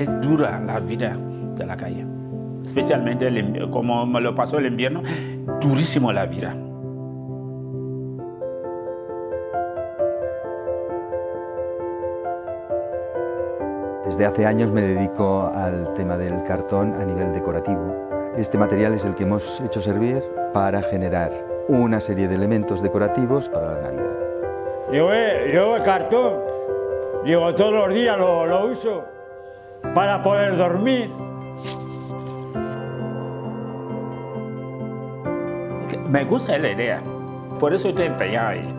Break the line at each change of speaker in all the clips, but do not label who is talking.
Es dura la vida de la calle, especialmente como me lo pasó el invierno, durísimo la vida.
Desde hace años me dedico al tema del cartón a nivel decorativo. Este material es el que hemos hecho servir para generar una serie de elementos decorativos para la Navidad.
Yo el cartón, todos los días lo uso para poder dormir.
Me gusta la idea, por eso estoy empeñado ahí.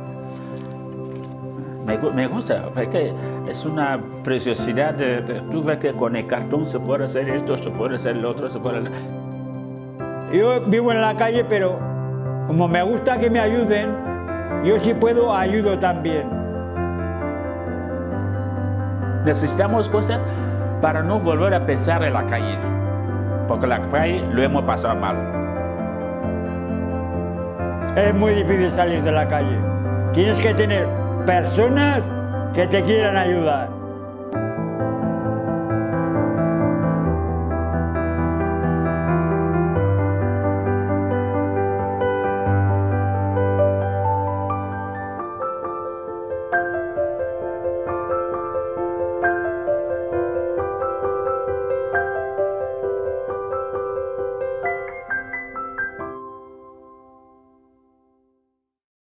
Me gusta, porque es una preciosidad. Tú ves que con el cartón se puede hacer esto, se puede hacer lo otro, se puede...
Yo vivo en la calle, pero como me gusta que me ayuden, yo si puedo ayudo también.
Necesitamos cosas para no volver a pensar en la calle, porque la calle lo hemos pasado mal.
Es muy difícil salir de la calle. Tienes que tener personas que te quieran ayudar.